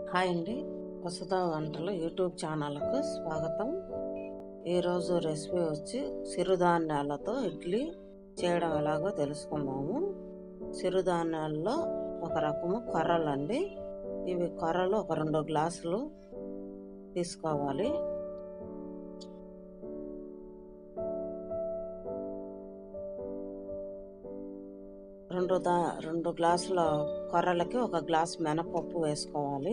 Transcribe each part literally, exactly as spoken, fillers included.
Hi అండి, వసుధ వంటలు YouTube ఛానల్కు స్వాగతం. ఈరోజు రెసిపీ వచ్చి సిరుధాన్యాలతో ఇడ్లీ చేయడం ఎలాగో తెలుసుకుందాము. సిరుధాన్యాల్లో ఒక రకము కొర్రలు అండి. ఇవి కొర్రలు ఒక రెండు గ్లాసులు తీసుకోవాలి. రెండు దా రెండు గ్లాసుల కొర్రలకి ఒక గ్లాసు మినపప్పు వేసుకోవాలి.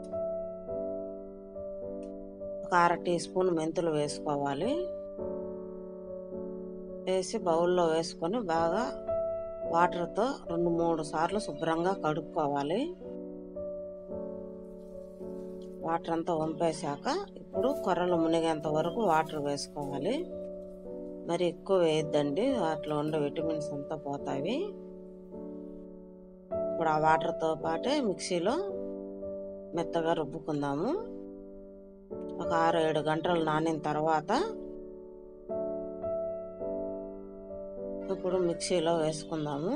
ఒక అర టీ స్పూన్ మెంతులు వేసుకోవాలి. వేసి బౌల్లో వేసుకొని బాగా వాటర్తో రెండు మూడు సార్లు శుభ్రంగా కడుక్కోవాలి. వాటర్ అంతా వంపేశాక ఇప్పుడు కొర్రలు మునిగేంత వరకు వాటర్ వేసుకోవాలి. మరి ఎక్కువ వేయద్దండి, వాటిలో ఉండే విటమిన్స్ అంతా పోతాయి. ఇప్పుడు ఆ వాటర్తో పాటే మిక్సీలో మెత్తగా రుబ్బుకుందాము. ఒక ఆరు ఏడు గంటలు నానిన తర్వాత ఇప్పుడు మిక్సీలో వేసుకుందాము.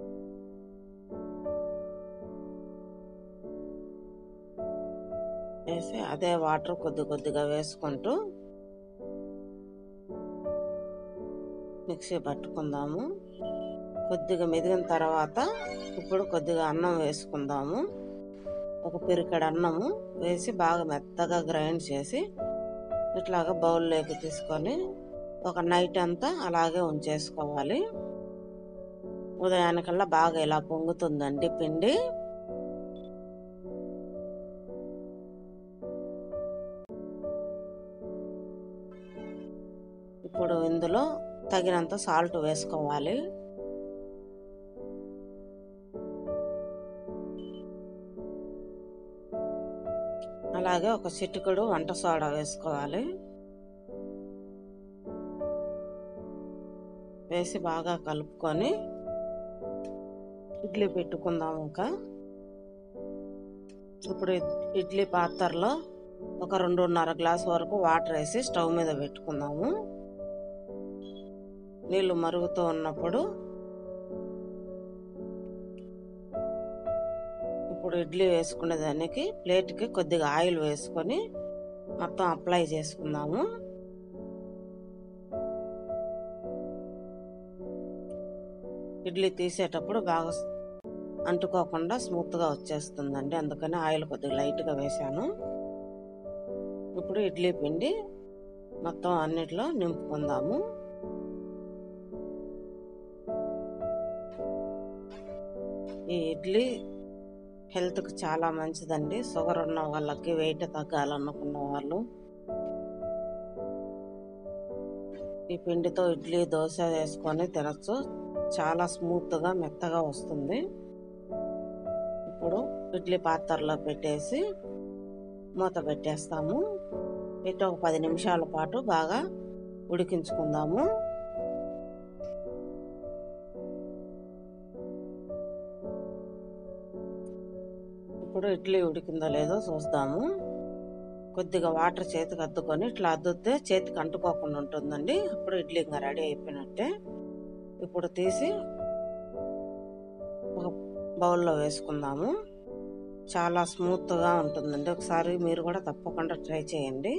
వేసి అదే వాటర్ కొద్ది కొద్దిగా వేసుకుంటూ మిక్సీ పట్టుకుందాము. కొద్దిగా మెదిగిన తర్వాత ఇప్పుడు కొద్దిగా అన్నం వేసుకుందాము. ఒక పిరికెడు అన్నము వేసి బాగా మెత్తగా గ్రైండ్ చేసి ఇట్లాగా బౌల్లోకి తీసుకొని ఒక నైట్ అంతా అలాగే ఉంచేసుకోవాలి. ఉదయానికల్లా బాగా ఇలా పొంగుతుందండి పిండి. ఇప్పుడు ఇందులో తగినంత సాల్ట్ వేసుకోవాలి. అలాగే ఒక చిటికెడు వంట సోడా వేసుకోవాలి. వేసి బాగా కలుపుకొని ఇడ్లీ పెట్టుకుందాము. ఇంకా ఇప్పుడు ఇడ్లీ పాత్రలో ఒక రెండున్నర గ్లాస్ వరకు వాటర్ వేసి స్టవ్ మీద పెట్టుకుందాము. నీళ్లు మరుగుతూ ఉన్నప్పుడు ఇప్పుడు ఇడ్లీ వేసుకునే దానికి ప్లేట్కి కొద్దిగా ఆయిల్ వేసుకొని మొత్తం అప్లై చేసుకుందాము. ఇడ్లీ తీసేటప్పుడు బాగా అంటుకోకుండా స్మూత్గా వచ్చేస్తుందండి, అందుకని ఆయిల్ కొద్దిగా లైట్గా వేసాను. ఇప్పుడు ఇడ్లీ పిండి మొత్తం అన్నిట్లో నింపుకుందాము. ఈ ఇడ్లీ హెల్త్కి చాలా మంచిదండి. షుగర్ ఉన్న వాళ్ళకి, వెయిట్ తగ్గాలనుకున్న వాళ్ళు ఈ పిండితో ఇడ్లీ, దోశ వేసుకొని తినచ్చు. చాలా స్మూత్గా మెత్తగా వస్తుంది. ఇప్పుడు ఇడ్లీ పాత్రలో పెట్టేసి మూత పెట్టేస్తాము. పెట్టి ఒక పది నిమిషాల పాటు బాగా ఉడికించుకుందాము. ఇప్పుడు ఇడ్లీ ఉడికిందో లేదో చూస్తాము. కొద్దిగా వాటర్ చేతికి అద్దుకొని ఇట్లా అద్దుతే చేతికి అంటుకోకుండా ఉంటుందండి. అప్పుడు ఇడ్లీ ఇంకా రెడీ అయిపోయినట్టే. ఇప్పుడు తీసి ఒక బౌల్లో వేసుకుందాము. చాలా స్మూత్గా ఉంటుందండి. ఒకసారి మీరు కూడా తప్పకుండా ట్రై చేయండి.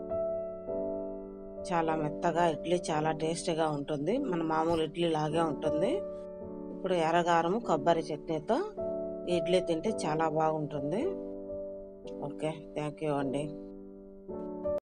చాలా మెత్తగా ఇడ్లీ చాలా టేస్టీగా ఉంటుంది. మన మామూలు ఇడ్లీ లాగే ఉంటుంది. ఇప్పుడు ఎర్రగారము కొబ్బరి చట్నీతో ఇడ్లీ తింటే చాలా బాగుంటుంది. ఓకే, థ్యాంక్ యూ అండి.